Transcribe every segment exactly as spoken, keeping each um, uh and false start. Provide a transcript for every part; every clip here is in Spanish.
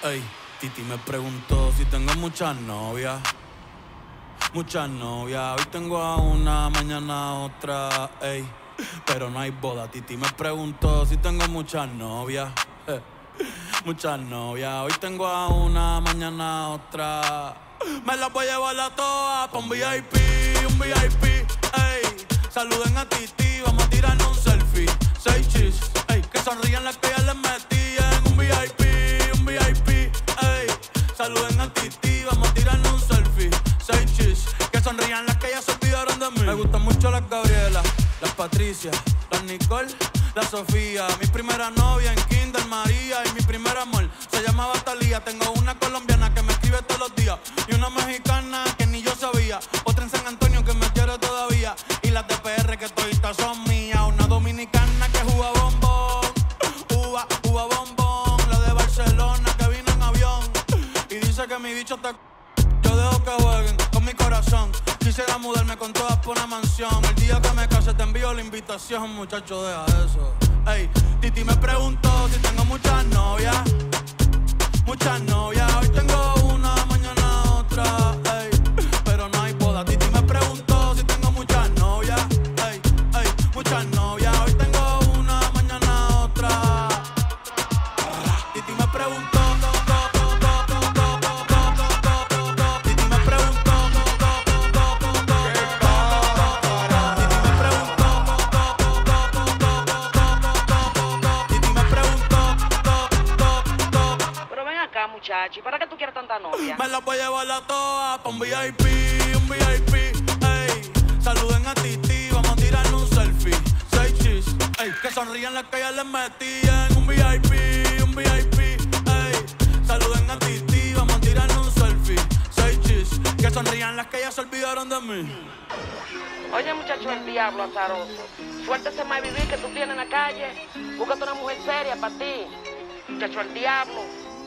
Ey, Titi me preguntó si tengo muchas novias. Muchas novias, hoy tengo a una, mañana a otra, ey. Pero no hay boda. Titi me preguntó si tengo muchas novias. Eh, muchas novias, hoy tengo a una, mañana a otra. Me las voy a llevar a todas pa' un V I P, un V I P, ey. Saluden a Titi, vamos a tirarnos un selfie. Seis chis, ey, que sonrían las que ya les metí en un V I P, un V I P, ey. Saluden a Titi, vamos a tirarnos un selfie. Seis chis, que sonrían las que ya se olvidaron de mí. Me gustan mucho las Gabriela, las Patricia, las Nicole, la Sofía. Mi primera novia en Kinder, María. Y mi primer amor se llamaba Talía. Tengo una colombiana que me escribe todos los días y una mexicana que ni yo sabía. Otra en San Antonio que me quiere todavía. Y las de P R que toditas son mías. Una dominicana que juega bombón, uva, uva bombón. La de Barcelona que vino en avión y dice que mi bicho está... Yo dejo que jueguen con mi corazón. Quisiera mudarme con todas por una mansión. El día que me case te envío la invitación, muchacho, deja eso. Ey, Titi me preguntó si tengo muchas novias. Muchas novias, hoy tengo una, mañana otra, ey. Pero no hay boda. Titi me preguntó si tengo muchas novias. Ey, ey, muchas novias, hoy tengo una, mañana otra. Titi me preguntó. Muchacho, ¿y para qué tú quieres tanta novia? Me las voy a llevar a todas pa' un V I P, un V I P, ey. Saluden a Titi, vamos a tirarnos un selfie. Seis chis, ey. Que sonrían las que ya les metí en un V I P, un V I P, ey. Saluden a Titi, vamos a tirarnos un selfie. Seis chis, que sonrían las que ya se olvidaron de mí. Oye, muchacho, el diablo azaroso. Suéltese más vivir que tú tienes en la calle. Búscate una mujer seria para ti. Muchacho, el diablo.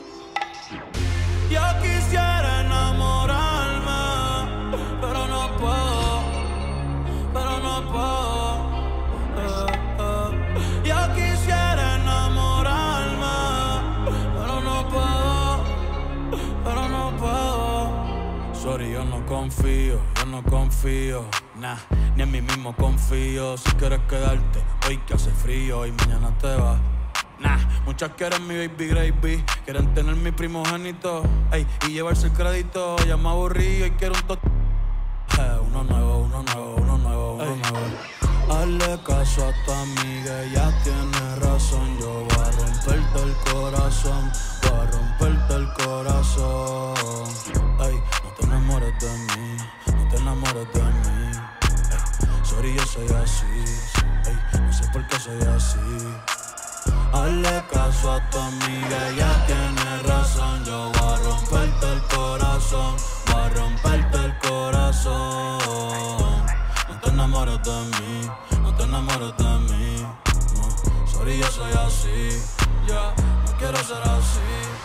Yo quisiera enamorarme, pero no puedo, pero no puedo. Eh, eh. Yo quisiera enamorarme, pero no puedo, pero no puedo. Sorry, yo no confío, yo no confío, nah, ni en mí mismo confío. Si quieres quedarte, hoy que hace frío y mañana te vas. Nah, muchas quieren mi baby gravy, quieren tener mi primogénito, ey, y llevarse el crédito. Ya me aburrí y quiero un tot... Eh, uno nuevo, uno nuevo, uno nuevo, uno ey. nuevo. Hazle caso a tu amiga, ella tiene razón. Yo voy a romperte el corazón, voy a romperte el corazón. Ey, no te enamores de mí, no te enamores de mí. Ey, sorry, yo soy así, ey, no sé por qué soy así. Hazle caso a tu amiga, ella tiene razón. Yo voy a romperte el corazón, voy a romperte el corazón. No te enamores de mí, no te enamores de mí, no. Sorry, yo soy así, ya, yeah, no quiero ser así.